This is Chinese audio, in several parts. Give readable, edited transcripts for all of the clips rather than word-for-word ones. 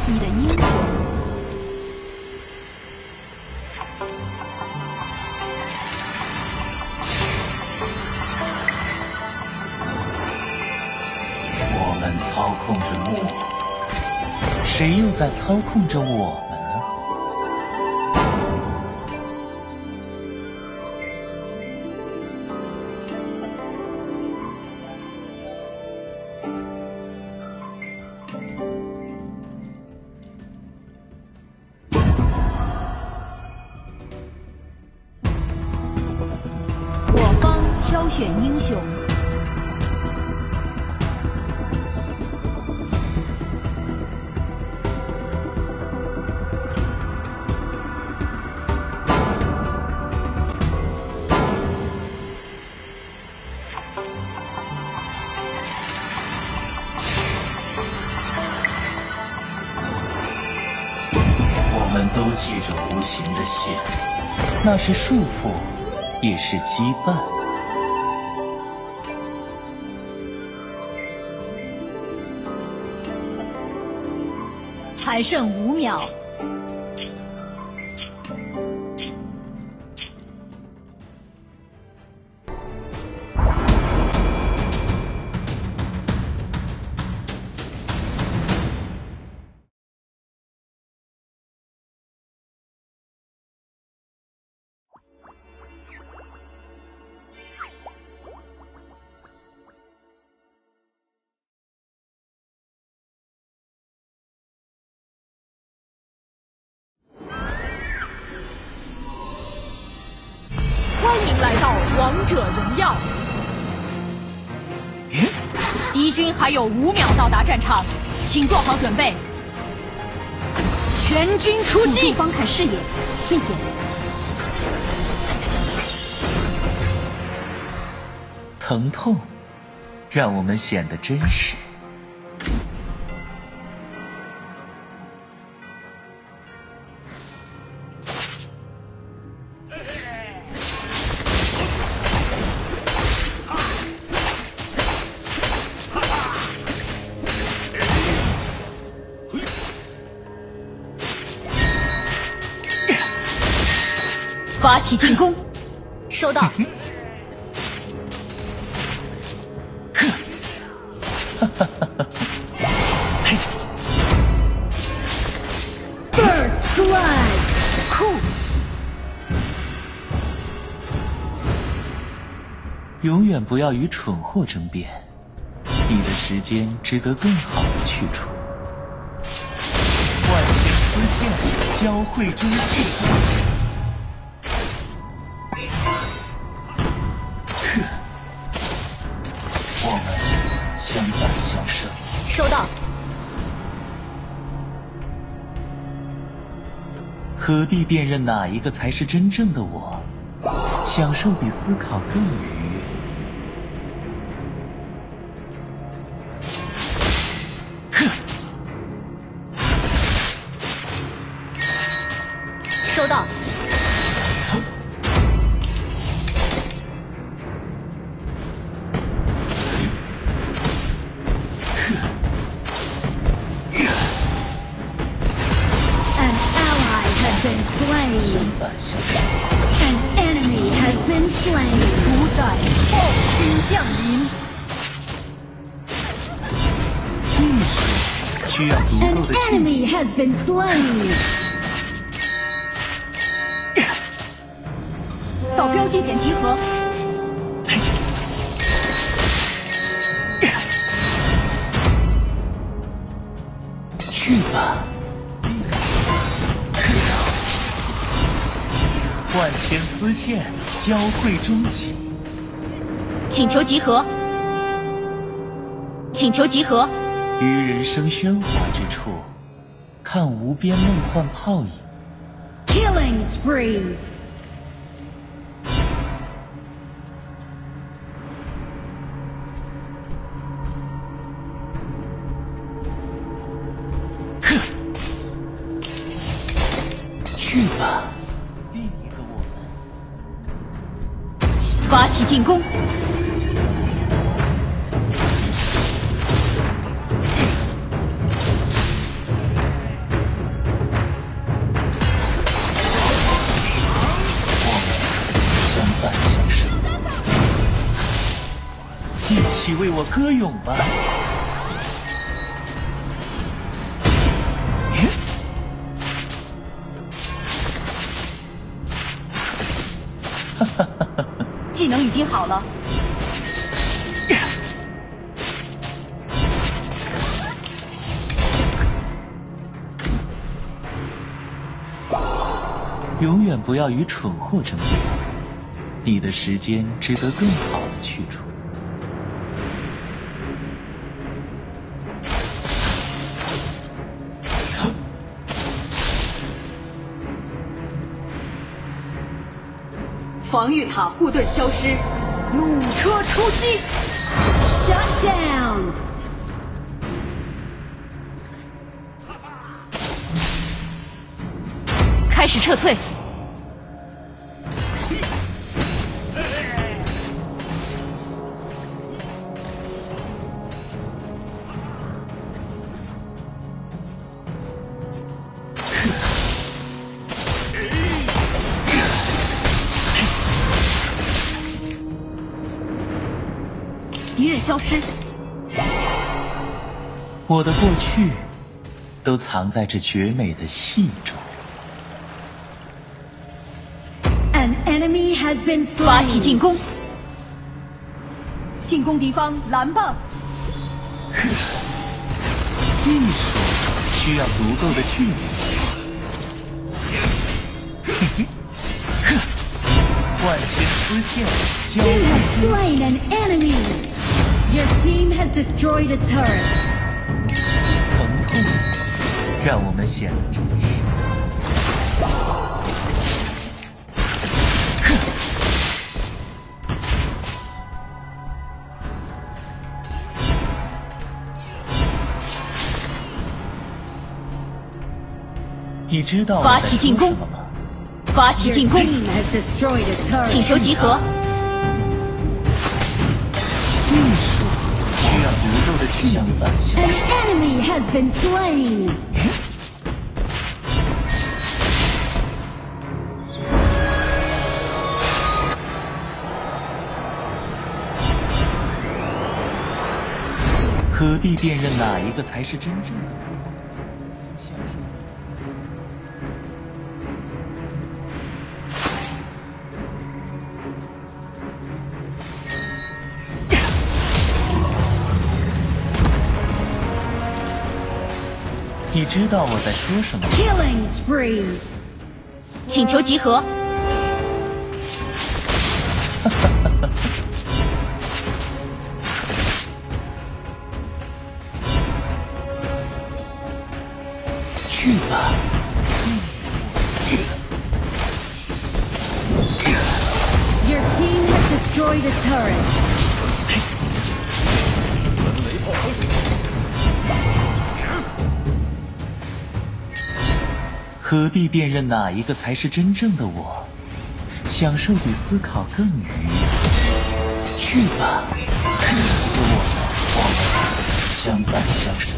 你的英雄。 我们操控着墨，谁又在操控着我们呢？ 我方挑选英雄。 我们都系着无形的线，那是束缚，也是羁绊。 还剩5秒。欢迎来到王者荣耀。敌军还有5秒到达战场，请做好准备。全军出击！帮看视野，谢谢。 疼痛，让我们显得真实。 发起进攻，收到。First Strike， 酷！ 永远不要与蠢货争辩，你的时间值得更好的去处。万千丝线，交汇中际。我们相伴相生。 收到。 何必辨认哪一个才是真正的我？享受比思考更愉悦。 收到。 An enemy has been slain. 主宰暴君降临。 艺术需要足 An 够的距 enemy 离。 has been slain. 到标记点集合。 去吧。万千丝线，交汇终极。 请求集合。请求集合。 于人生喧哗之处，看无边梦幻泡影。 Killing spree. 去吧，另一个我们。 发起进攻。 为我歌咏吧。 技能已经好了。 永远不要与蠢货争辩，你的时间值得更好的去处。 防御塔护盾消失，弩车出击。 Shut down. 开始撤退。敌人消失。 我的过去都藏在这绝美的戏中。 An enemy has been 发起 slain. 进攻，进攻敌方蓝 buff。 艺术需要足够的距离。万千丝线交 You 汇 have slain an enemy. Your team has destroyed a turret. 疼痛，让我们显得真实。你知道我在说什么吗？ 发起 Your 进攻， team has destroyed a 请 turret. 求集合。 艺术需要足够的距离。 An enemy has been slain. 何必辨认哪一个才是真正的我？你知道我在说什么吗？ Killing spree. 请求集合。 去吧。 Your team has destroyed a turret. 何必辨认哪一个才是真正的我？享受比思考更愉悦。去吧，和我们相伴相生。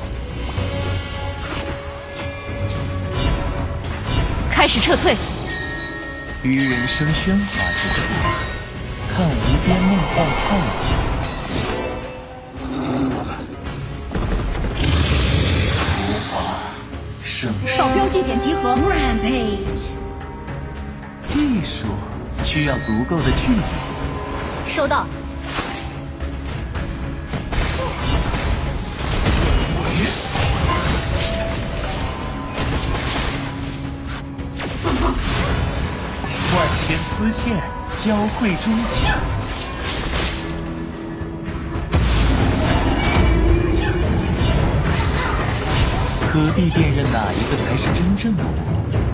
开始撤退。 于人生喧哗之中，看无边梦幻泡影。 到标记点集合。 Rampage. 艺术需要足够的距离。 收到。 万千丝线交汇终起。何必辨认哪一个才是真正的我？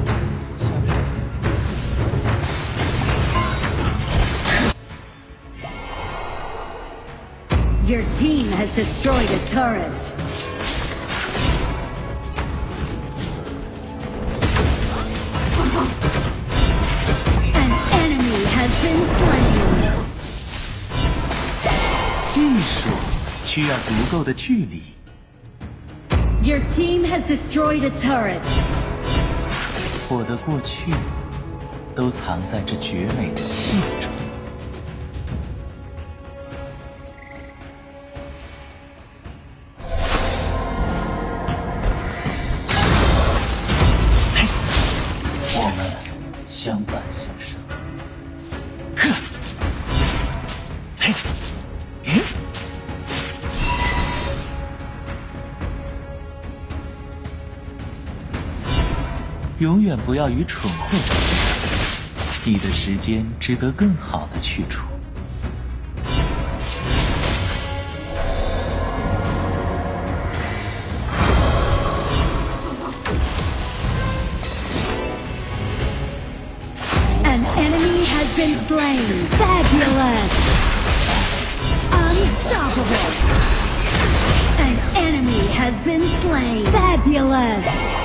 Your team has destroyed a turret. An enemy has been slain. 艺术需要足够的距离。 Your team has destroyed a turret. 我的过去都藏在这绝美的戏中。 相伴相生。呵，嘿，咦，永远不要与蠢货争斗，你的时间值得更好的去处。 Been slain. Fabulous. Unstoppable. An enemy has been slain. Fabulous.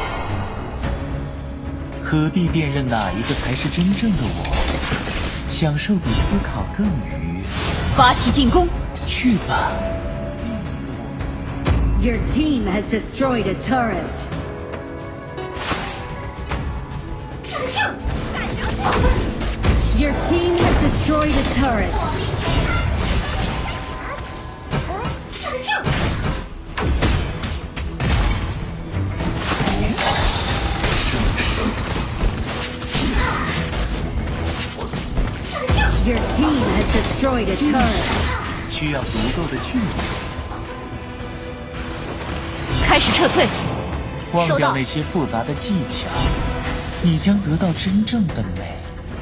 何必辨认哪一个才是真正的我？享受比思考更愉悦。 发起进攻， 去吧。 Your team has destroyed a turret. Your team has destroyed a turret. Your team has destroyed a turret. 需要独斗的距离。 开始撤退。 忘掉那些复杂的技巧，你将得到真正的美。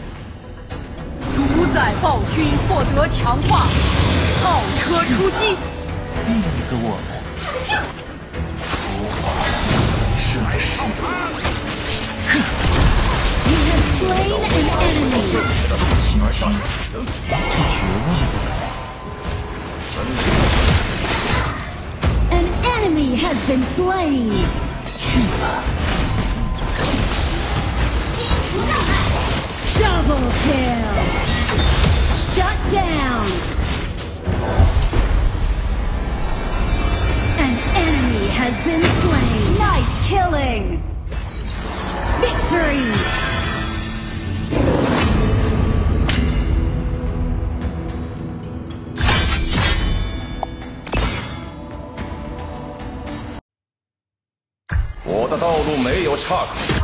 主宰暴君获得强化，炮车出击。 另一个我们，无法生世。 You have slain an enemy. 倾听这绝望的我。 An enemy has been slain. 去吧。 Double kill. Shut down. An enemy has been slain. Nice killing. Victory. 我的道路没有岔口。